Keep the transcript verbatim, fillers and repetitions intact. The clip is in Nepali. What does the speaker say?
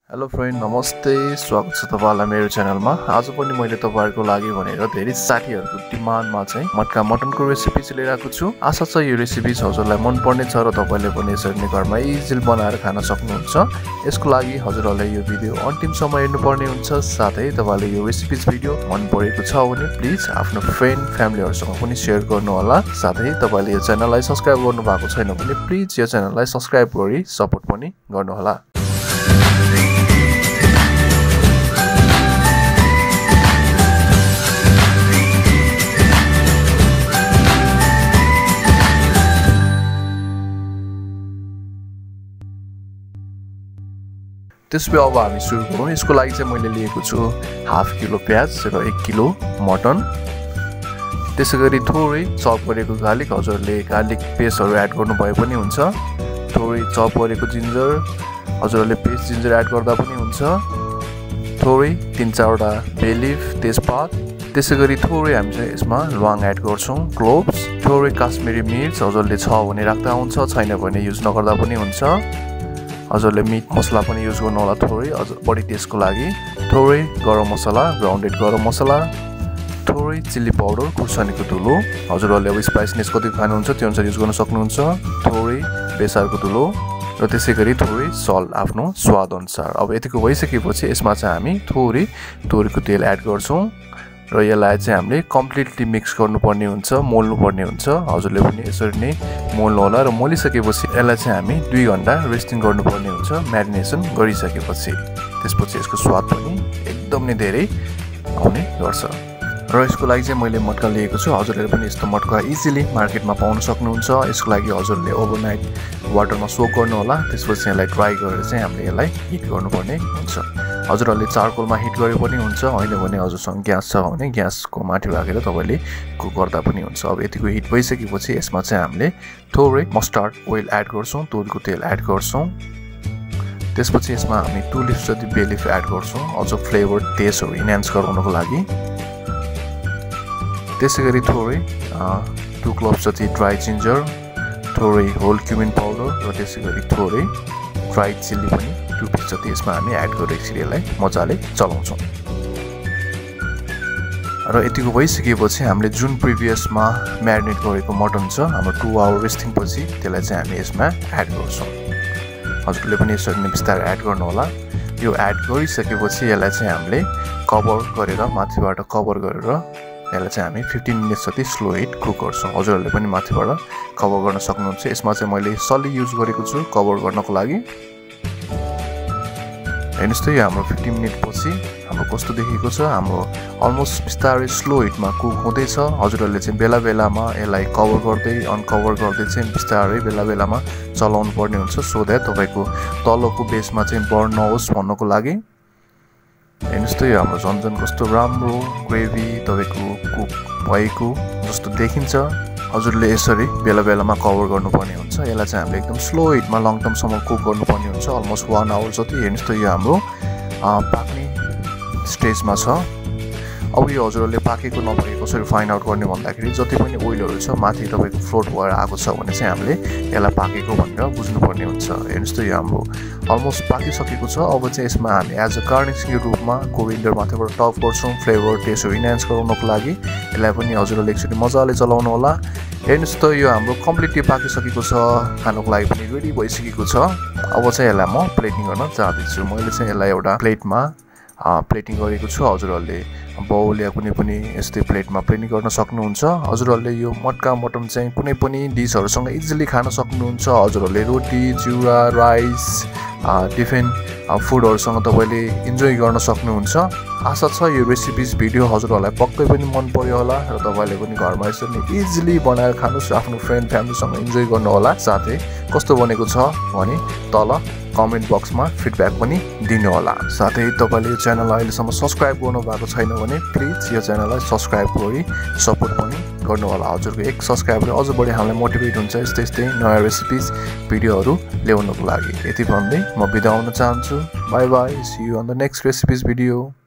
हेलो फ्रेन्ड नमस्ते स्वागत छ तपाईहरुलाई मेरो च्यानलमा। आज पनि मैले तपाईहरुको लागि भनेर धेरै साथीहरुको डिमान्डमा चाहिँ मटका मटनको रेसिपी लिएर आएको छु। आशा छ यो रेसिपी हजुरलाई मन पर्ने छ र तपाईले पनि यसरी नै घरमा इजिली बनाएर खान सक्नुहुन्छ। यसको लागि हजुरलाई यो भिडियो अन्तिमसम्म हेर्नुपर्ने हुन्छ। साथै तपाईले यो रेसिपी भिडियो मन परेको छ भने प्लिज आफ्नो फ्रेन्ड फ्यामिलीहरुसँग पनि शेयर गर्नु होला। साथै तपाईले यो च्यानललाई सब्स्क्राइब गर्नु भएको छैन भने प्लिज यो च्यानललाई सब्स्क्राइब गरी सपोर्ट पनि गर्नु होला। त्यसपछि अब हामी सुरु गरौँ। यसको लागि चाहिँ मैले लिएको छु हाफ किलो प्याज र एक किलो मटन। त्यसैगरी थोरै चप गरेको गार्लिक, हजुरले गार्लिक पेस्टहरु एड गर्नु भए पनि हुन्छ। थोरै चप गरेको जिन्जर, हजुरले पेस्ट जिन्जर एड गर्दा पनि हुन्छ। थोरै तीन चारवटा बे लिफ, तेजपात। त्यसैगरी थोरै हामी चाहिँ यसमा ल्वाङ एड गर्छौं, क्लोव्स। थोरै काश्मिरी मिर्च, हजुरले छ भने राख्दा हुन्छ, छैन भने युज नगर्दा पनि हुन्छ। हजुरले मिट मसला पनि युज गर्नु होला थोरै अझ बढी टेस्टको लागि। थोरै गरम मसला, ग्राउन्डेड गरम मसला। थोरै चिल्ली पाउडर, खुर्सानीको धुलो, हजुरले अब स्पाइसनेस कति खानुहुन्छ त्यो अनुसार युज गर्न सक्नुहुन्छ। थोरै बेसारको धुलो र त्यसैगरी थोरै सल्ट आफ्नो स्वाद अनुसार। अब यतिको भइसकेपछि यसमा चाहिँ हामी थोरै तोरीको तेल एड गर्छौं र यसलाई चाहिँ हामीले कम्प्लिटली मिक्स गर्नुपर्ने हुन्छ, मोल्नु पर्ने हुन्छ। हजुरले पनि यसरी नै मोल्नु होला र मोलिसकेपछि यसलाई चाहिँ हामी दुई घण्टा रेस्टिङ गर्नुपर्ने हुन्छ म्यारिनेसन गरिसकेपछि। त्यसपछि यसको स्वाद पनि एकदम नै धेरै आउने गर्छ। र यसको लागि चाहिँ मैले मटका लिएको छु। हजुरले पनि यस्तो मटका इजिली मार्केटमा पाउन सक्नुहुन्छ। यसको लागि हजुरले ओभरनाइट वाटरमा सोक गर्नु होला। त्यसपछि यसलाई ड्राई गरेर चाहिँ हामीले यसलाई हिट गर्नुपर्ने हुन्छ। हजुरले चारकोलमा हिट गरे पनि हुन्छ, हैन भने हजुरसँग ग्यास छ भने ग्यासको माथि राखेर तपाईले कुक गर्दा पनि हुन्छ। अब यतिको हिट भइसकेपछि यसमा चाहिँ हामीले थोरै मस्टर्ड ओइल एड गर्छौं, तोरीको तेल एड गर्छौं। त्यसपछि यसमा हामी टु लिफ जति बे लिफ एड गर्छौं अझ फ्लेभर टेस्टहरु इन्हान्स गराउनको लागि। त्यसैगरी थोरै टु क्लोव्स जति ड्राई जिन्जर, थोरै होल क्युमिन पाउडर र त्यसैगरी थोरै ड्राई चिल्ली पनि टु पिस जति यसमा हामी एड गरेर यसलाई मजाले चलाउँछौं। र यतिको भइसकेपछि हामीले जुन प्रिभियसमा म्यारिनेट गरेको मटन छ हाम्रो टु आवर रेस्टिङ पछि त्यसलाई चाहिँ हामी यसमा एड गर्छौं। हजुरले पनि यसरी नै बिस्तारै एड गर्नु होला। यो एड गरिसकेपछि यसलाई चाहिँ हामीले कभर गरेर माथिबाट कभर गरेर यसलाई चाहिँ हामी फिफ्टिन मिनेट्स जति स्लो हिट कुक गर्छौं। हजुरहरूले पनि माथिबाट कभर गर्न सक्नुहुन्छ। यसमा चाहिँ मैले सली युज गरेको छु कभर गर्नको लागि। हेर्नुस् त यो हाम्रो फिफ्टिन मिनेट पछि हाम्रो कस्तो देखिएको छ। हाम्रो अलमोस्ट बिस्तारै स्लो हिटमा कुक हुँदैछ। हजुरहरूले चाहिँ बेला बेलामा यसलाई कभर गर्दै अनकभर गर्दै चाहिँ बिस्तारै बेला बेलामा चलाउनु पर्ने हुन्छ सो दैट तपाईको तलको बेसमा चाहिँ बर्न नहोस् भन्नको लागि। हेर्नुस् त यो हाम्रो झन्झन कस्तो राम्रो ग्रेभी तपाईको कुक भएको जस्तो देखिन्छ। हजुरले यसरी बेला बेलामा कभर गर्नुपर्ने हुन्छ। यसलाई चाहिँ हामीले एकदम स्लो हिटमा लङ टर्मसम्म कुक गर्नुपर्ने हुन्छ अलमोस्ट वन आवर जति। हेर्नुस् त यो हाम्रो पाक्ने स्टेजमा छ। अब यो हजुरहरूले पाकेको नपाकेको कसरी फाइन्ड आउट गर्ने भन्दाखेरि जति पनि ओइलहरु छ माथि तपाईको फ्लोट भएर आएको छ भने चाहिँ हामीले यसलाई पाकेको भनेर बुझ्नुपर्ने हुन्छ। हेर्नुस् त यो हाम्रो अलमोस्ट पाकिसकेको छ। अब चाहिँ यसमा हामी एज अ गार्निशिङको रूपमा कोरिएन्डर माथिबाट टप गर्छौं फ्लेभर टेस्टहरु इन्हान्स गराउनको लागि। यसलाई पनि हजुरहरूले एकचोटी मजाले चलाउनु होला। हेर्नुस् त यो हाम्रो कम्प्लिटली पाकिसकेको छ, खानको लागि पनि रेडी भइसकेको छ। अब चाहिँ यसलाई म प्लेटिङ गर्न चाहन्छु। मैले चाहिँ यसलाई एउटा प्लेटमा प्लेटिङ गरेको छु। हजुरहरूले बाउल या कुनै पनि यस्तै प्लेटमा प्लेटिङ गर्न सक्नुहुन्छ। हजुरहरूले यो मटका मटन चाहिँ कुनै पनि डिशहरुसँग इजिली खान सक्नुहुन्छ। हजुरहरूले रोटी, चिउरा, राइस, डिफरेन्ट फुडहरुसँग तपाईले इन्जोय गर्न सक्नुहुन्छ। आशा छ यो रेसिपिज भिडियो हजुरहरूलाई पक्कै पनि मन पर्यो होला र तपाईले पनि घरमा यसरी इजिली बनाएर खानुस्, आफ्नो फ्रेन्ड फ्यामिलीसँग इन्जोय गर्नु होला। साथै कस्तो बनेको छ भने तल कमेन्ट बक्समा फिडब्याक पनि दिनु होला। साथै तपाईले यो च्यानललाई अहिलेसम्म सब्स्क्राइब गर्नु भएको छैन भने प्लिज यो च्यानललाई सब्स्क्राइब गरी सपोर्ट पनि गर्नु होला। हजुरको एक सब्स्क्राइबले अझ बढी हामीलाई मोटिभेट हुन्छ यस्तै यस्तै नयाँ रेसिपिज भिडियोहरु ल्याउनको लागि। यति भन्दै म बिदा हुन चाहन्छु। Bye bye, see you on the next recipes video.